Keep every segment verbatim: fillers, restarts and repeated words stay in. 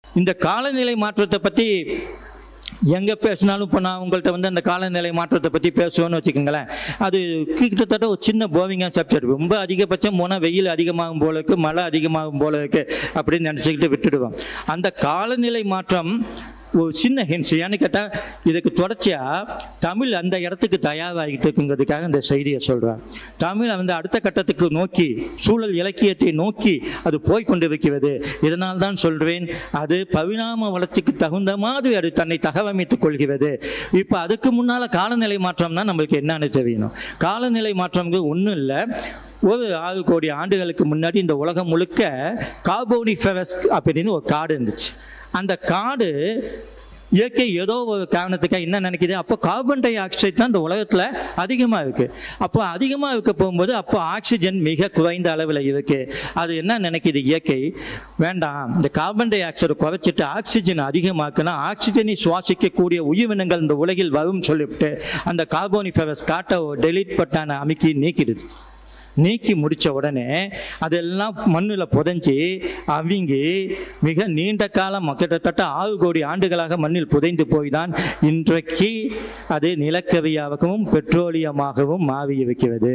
இந்த காலநிலை மாற்றத்தை பற்றி எங்கே பேசினாலும் இப்போ நான் உங்கள்கிட்ட வந்து அந்த காலநிலை மாற்றத்தை பற்றி பேசுவேன்னு வச்சுக்கோங்களேன், அது கிட்டத்தட்ட ஒரு சின்ன போவிங்காக சப்ஜெக்ட். ரொம்ப அதிகபட்சம் போனால் வெயில் அதிகமாகும் போல இருக்குது, மழை அதிகமாகும் போல இருக்குது அப்படின்னு நினச்சிக்கிட்டு விட்டுடுவோம். அந்த காலநிலை மாற்றம் ஒரு சின்ன ஹின்ஸ் ஏன்னு கேட்டால், இதுக்கு தொடர்ச்சியாக தமிழ் அந்த இடத்துக்கு தயாராகிட்டு இருக்குங்கிறதுக்காக இந்த செய்தியை சொல்கிறேன். தமிழ் வந்து அடுத்த கட்டத்துக்கு நோக்கி, சூழல் இலக்கியத்தை நோக்கி அது போய்கொண்டு இருக்கிறது. இதனால் தான் சொல்கிறேன், அது பரிணாம வளர்ச்சிக்கு தகுந்த மாதிரி அது தன்னை தகவமைத்துக் கொள்கிறது. இப்போ அதுக்கு முன்னால் காலநிலை மாற்றம்னா நம்மளுக்கு என்னன்னு தெரியணும். காலநிலை மாற்றம்ங்கிறது ஒன்றும் இல்லை, ஒரு ஆறு கோடி ஆண்டுகளுக்கு முன்னாடி இந்த உலகம் முழுக்க கார்போனிஃபெரஸ் அப்படின்னு ஒரு காடு இருந்துச்சு. அந்த காடு இயற்கை ஏதோ ஒரு காரணத்துக்காக என்ன நினைக்கிது, அப்போ கார்பன் டை ஆக்சைடு தான் இந்த உலகத்தில் அதிகமாக இருக்குது. அப்போ அதிகமாக இருக்க போகும்போது அப்போ ஆக்சிஜன் மிக குறைந்த அளவில் இருக்குது. அது என்ன நினைக்கிது இயற்கை, வேண்டாம் இந்த கார்பன் டை ஆக்சைடை குறைச்சிட்டு ஆக்சிஜன் அதிகமாக்குனா ஆக்சிஜனை சுவாசிக்கக்கூடிய உயிரினங்கள் இந்த உலகில் வரும் சொல்லிவிட்டு அந்த கார்போனிஃபெரஸ் காட்டை டெலீட் பட்டான அமைக்கி நீக்கிடுது. நீக்கி முடித்த உடனே அதெல்லாம் மண்ணில் புதைஞ்சி அவிங்கி மிக நீண்ட காலம், கிட்டத்தட்ட ஆறு கோடி ஆண்டுகளாக மண்ணில் புதைந்து போய் தான் இன்றைக்கு அது நிலக்கரியாகவும் பெட்ரோலியமாகவும் மாறி இருக்கிறது.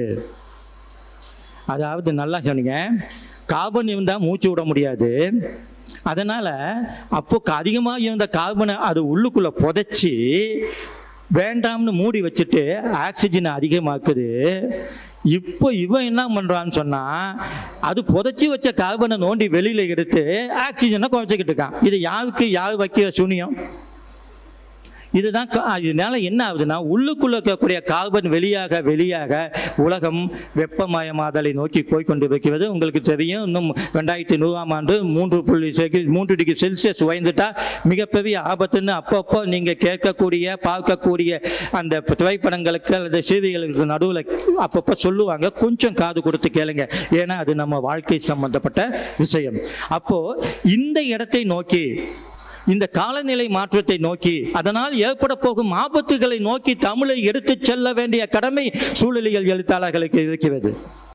அதாவது நல்லா சொன்னீங்க, கார்பன் இருந்தால் மூச்சு விட முடியாது. அதனால் அப்போ அதிகமாக இருந்த கார்பனை அது உள்ளுக்குள்ளே புதைச்சி வேண்டாம்னு மூடி வச்சுட்டு ஆக்சிஜனை அதிகமாக்குது. இப்போ இவன் என்ன பண்ணுறான்னு சொன்னால், அது புதைச்சி வச்ச கார்பனை நோண்டி வெளியில் எடுத்து ஆக்சிஜனை குறைச்சிக்கிட்டு இருக்கான். இது யாருக்கு யார் வைக்கிற சூனியம்? இதுதான். இதனால என்ன ஆகுதுன்னா, உள்ளுக்குள்ள இருக்கக்கூடிய கார்பன் வெளியாக வெளியாக உலகம் வெப்பமயமாதலை நோக்கி போய்கொண்டு இருக்கிறது. உங்களுக்கு தெரியும், இன்னும் ரெண்டாயிரத்தி நூறாம் ஆண்டு மூன்று புள்ளி மூன்று டிகிரி செல்சியஸ் உயர்ந்துட்டா மிகப்பெரிய ஆபத்துன்னு அப்பப்போ நீங்கள் கேட்கக்கூடிய பார்க்கக்கூடிய அந்த திரைப்படங்களுக்கு அல்லது செய்திகளுக்கு நடுவில் அப்பப்போ சொல்லுவாங்க. கொஞ்சம் காது கொடுத்து கேளுங்க, ஏன்னா அது நம்ம வாழ்க்கை சம்பந்தப்பட்ட விஷயம். அப்போ இந்த இடத்தை நோக்கி, இந்த காலநிலை மாற்றத்தை நோக்கி, அதனால் ஏற்பட போகும் ஆபத்துகளை நோக்கி தமிழை எடுத்துச் செல்ல வேண்டிய கடமை சூழலியல் எழுத்தாளர்களுக்கு இருக்கிறது.